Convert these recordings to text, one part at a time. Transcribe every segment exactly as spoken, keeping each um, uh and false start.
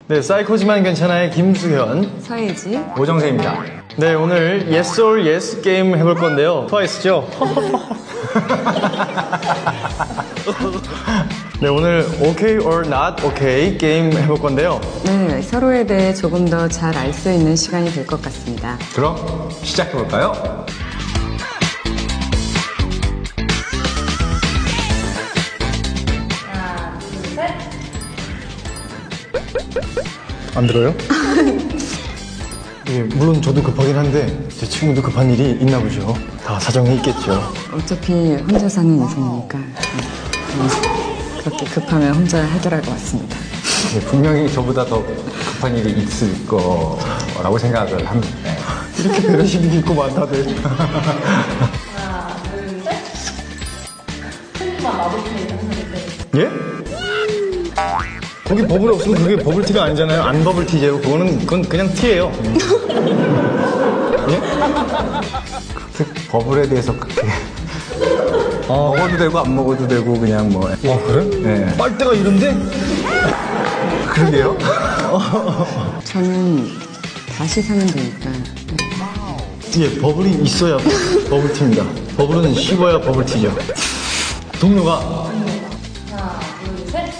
네, 사이코지만 괜찮아의 김수현, 서예지, 오정세입니다. 네, 오늘 Yes or Yes 게임 해볼 건데요. 트와이스죠? 네, 오늘 Okay or Not Okay 게임 해볼 건데요. 네, 서로에 대해 조금 더 잘 알 수 있는 시간이 될 것 같습니다. 그럼 시작해볼까요? 하나, 둘, 셋. 안 들어요? 예, 물론 저도 급하긴 한데 제 친구도 급한 일이 있나 보죠. 다 사정이 있겠죠. 어차피 혼자 사는 인생이니까 네, 그렇게 급하면 혼자 해결할 것 같습니다. 네, 분명히 저보다 더 급한 일이 있을 거라고 생각을 합니다. 네. 이렇게 배려심이 있구만 다들. 하나, 둘, 셋. 흔히만 마법페이 하는데. 예? 거기 버블이 없으면 그게 버블티가 아니잖아요. 안 버블티제로. 그거는 그건 그냥 티예요. 예? 그 버블에 대해서 그렇게 먹어도 되고 안 먹어도 되고 그냥 뭐. 아 그래? 네. 빨대가 이런데? 그러게요. 저는 다시 사면 되니까 예, 버블이 있어야 버블티입니다. 버블은 씹어야 버블티죠. 동료가 하나, 둘, 셋.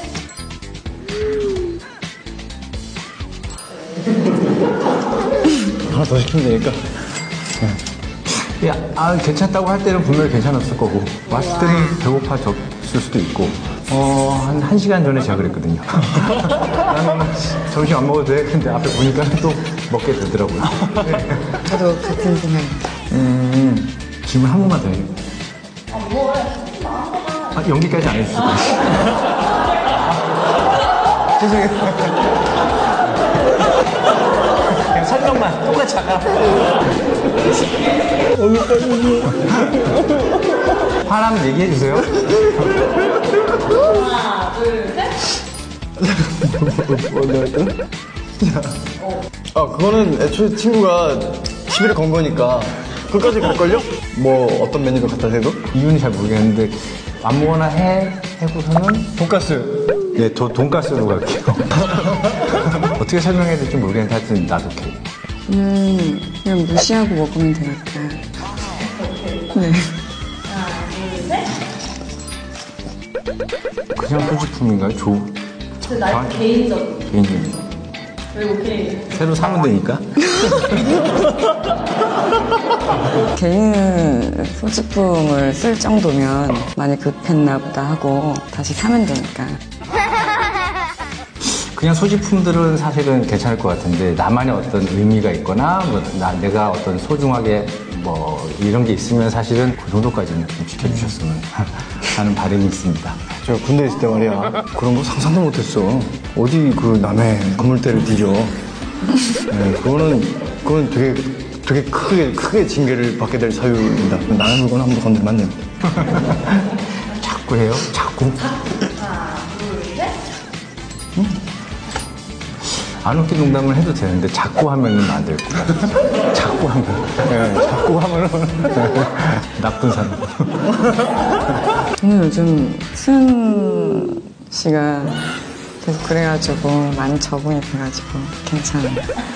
하나 더 시키면 되니까. 야, 아, 괜찮다고 할 때는 분명히 괜찮았을 거고 왔을 때는 배고파졌을 수도 있고 어, 한, 한 시간 전에 제가 그랬거든요. 나는 점심 안 먹어도 돼. 근데 앞에 보니까 또 먹게 되더라고요. 저도 같은 생각입니다. 음, 질문 한 번만 더 해요. 아, 뭐래? 아, 연기까지 안 해주실 거예요. 죄송해요. 그냥 설명만 똑같이 아까. 화나면 얘기해 주세요. 하나, 둘, 셋. 아, 그거는 애초에 친구가 시비를 건 거니까 끝까지 갈걸요? 뭐 어떤 메뉴를 갖다 대도? 이유는 잘 모르겠는데 아무거나 해 해고서는 돈가스. 네, 저 돈가스로 갈게요. 어떻게 설명해야 될지 모르겠는데 하여튼 놔둘게요. 저는 그냥 무시하고 먹으면 되니까 네. 하나, 둘, 셋. 그냥 소지품인가요? 조 근데 나 개인적으로. 개인적인. 왜 오케이? 새로 사면 되니까. 개인 소지품을 쓸 정도면 많이 급했나 보다 하고 다시 사면 되니까. 그냥 소지품들은 사실은 괜찮을 것 같은데 나만의 어떤 의미가 있거나 뭐 나, 내가 어떤 소중하게 뭐 이런 게 있으면 사실은 그 정도까지는 좀 지켜주셨으면 하는 바람이 있습니다. 저 군대 있을 때 말이야. 그런 거 상상도 못했어. 어디 그 남의 건물대를 뒤져. 네, 그거는, 그건 되게, 되게 크게, 크게 징계를 받게 될 사유입니다. 남의 물건 함부로 건들면 안 됩니다. 자꾸 해요? 자꾸? 하나, 둘, 셋. 안 웃긴 농담을 해도 되는데 자꾸 하면은 안 될 거야. 자꾸 하면. 네, 자꾸 하면은 나쁜 사람. 저는 요즘 수현 씨가 계속 그래가지고 많이 적응이 돼가지고 괜찮아요.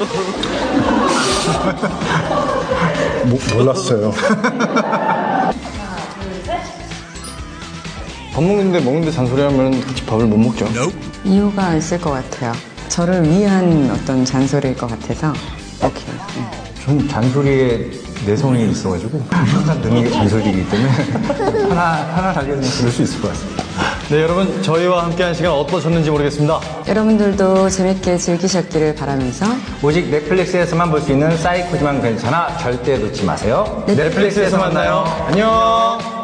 뭐, 몰랐어요. 하나, 둘, 셋. 밥 먹는데 먹는데 잔소리하면 같이 밥을 못 먹죠. 이유가 있을 것 같아요. 저를 위한 어떤 잔소리일 것 같아서 오케이. 네. 전 잔소리에 내성이 있어가지고 항상 듣는 게 잔소리이기 때문에 하나, 편안하게 그냥 들을 수 있을 것 같습니다. 네, 여러분, 저희와 함께한 시간 어떠셨는지 모르겠습니다. 여러분들도 재밌게 즐기셨기를 바라면서 오직 넷플릭스에서만 볼 수 있는 사이코지만 괜찮아 절대 놓지 마세요. 넷플릭스에서 만나요. 안녕!